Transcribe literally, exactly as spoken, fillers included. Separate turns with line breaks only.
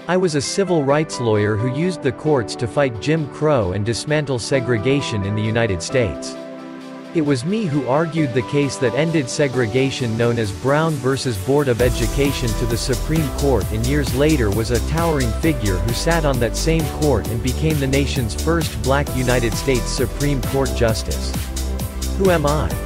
I was a civil rights lawyer who used the courts to fight Jim Crow and dismantle segregation in the United States. It was me who argued the case that ended segregation known as Brown versus Board of Education to the Supreme Court, and years later was a towering figure who sat on that same court and became the nation's first black United States Supreme Court justice. Who am I?